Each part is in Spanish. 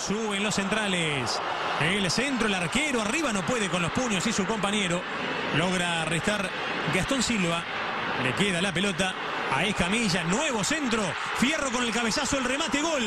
Suben los centrales. El centro, el arquero, arriba no puede con los puños y su compañero. Logra restar Gastón Silva. Le queda la pelota a Escamilla. Nuevo centro. Fierro con el cabezazo, el remate, gol.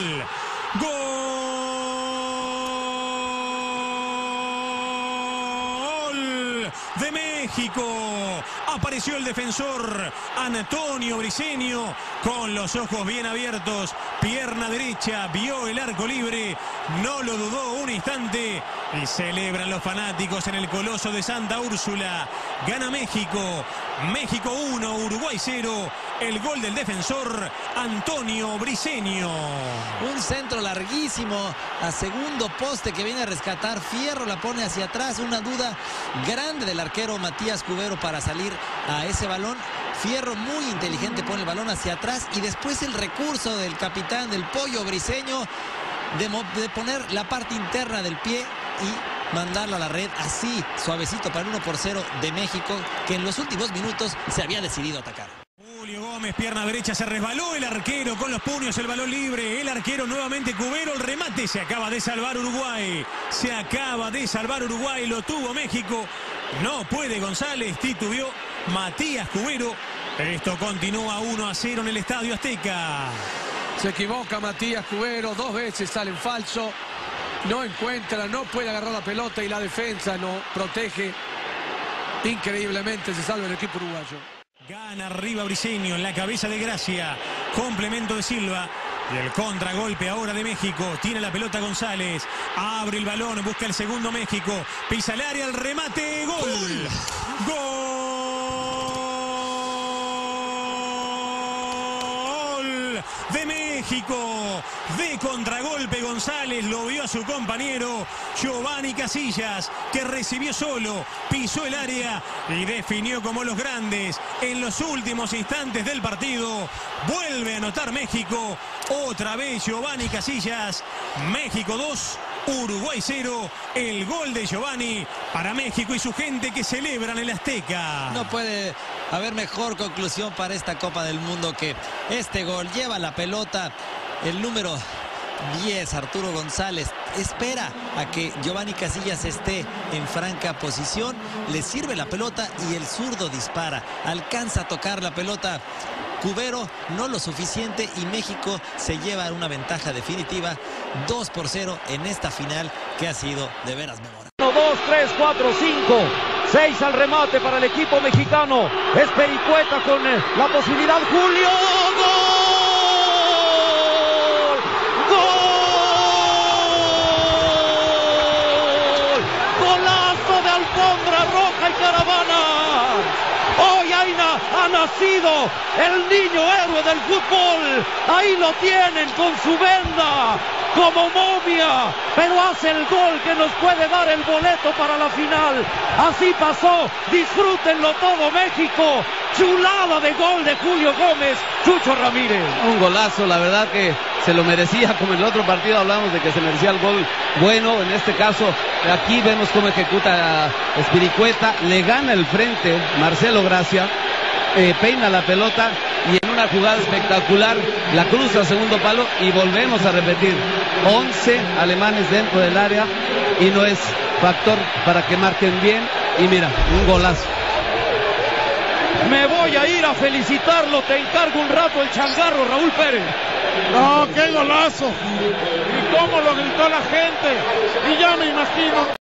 ¡Gol de México! Apareció el defensor Antonio Briseño con los ojos bien abiertos, pierna derecha, vio el arco libre, no lo dudó un instante y celebran los fanáticos en el Coloso de Santa Úrsula. Gana México, México 1, Uruguay 0, el gol del defensor Antonio Briseño. Un centro larguísimo a segundo poste que viene a rescatar Fierro, la pone hacia atrás, una duda grande del arquero Matías Cubero para salir a ese balón. Fierro muy inteligente pone el balón hacia atrás y después el recurso del capitán del Pollo Briseño de poner la parte interna del pie y mandarla a la red así, suavecito para el 1-0 de México, que en los últimos minutos se había decidido atacar. Julio Gómez, pierna derecha, se resbaló el arquero con los puños, el balón libre, el arquero nuevamente Cubero, el remate, se acaba de salvar Uruguay, lo tuvo México, no puede González, titubeó Matías Cubero. Esto continúa 1-0 en el Estadio Azteca. Se equivoca Matías Cubero, dos veces sale en falso, no encuentra, no puede agarrar la pelota y la defensa no protege. Increíblemente se salva el equipo uruguayo. Gana arriba Briseño en la cabeza de Gracia, complemento de Silva. Y el contragolpe ahora de México. Tiene la pelota González. Abre el balón, busca el segundo México. Pisa el área, el remate, gol. Gol de México. De contragolpe González, lo vio a su compañero Giovanni Casillas, que recibió solo, pisó el área y definió como los grandes. En los últimos instantes del partido vuelve a anotar México. Otra vez Giovanni Casillas. México 2, Uruguay 0. El gol de Giovanni para México y su gente que celebran el Azteca. No puede haber mejor conclusión para esta Copa del Mundo que este gol. Lleva la pelota el número 10, Arturo González, espera a que Giovanni Casillas esté en franca posición, le sirve la pelota y el zurdo dispara, alcanza a tocar la pelota Cubero, no lo suficiente, y México se lleva una ventaja definitiva 2-0 en esta final que ha sido de veras memorable. 1, 2, 3, 4, 5, 6 al remate para el equipo mexicano. Es Pericueta con la posibilidad. Julio, ¡gol! Alfombra roja y caravana. Hoy ha nacido el niño héroe del fútbol. Ahí lo tienen con su venda como momia, pero hace el gol que nos puede dar el boleto para la final. Así pasó, disfrútenlo todo México. Chulada de gol de Julio Gómez, Chucho Ramírez. Un golazo, la verdad que se lo merecía, como en el otro partido hablamos de que se merecía el gol bueno. En este caso, aquí vemos cómo ejecuta Espiricueta, le gana el frente Marcelo Gracia, peina la pelota y en una jugada espectacular la cruza a segundo palo y volvemos a repetir, 11 alemanes dentro del área y no es factor para que marquen bien. Y mira, un golazo. Me voy a ir a felicitarlo, te encargo un rato el changarro, Raúl Pérez. No, qué golazo. Y cómo lo gritó la gente. Y ya me imagino.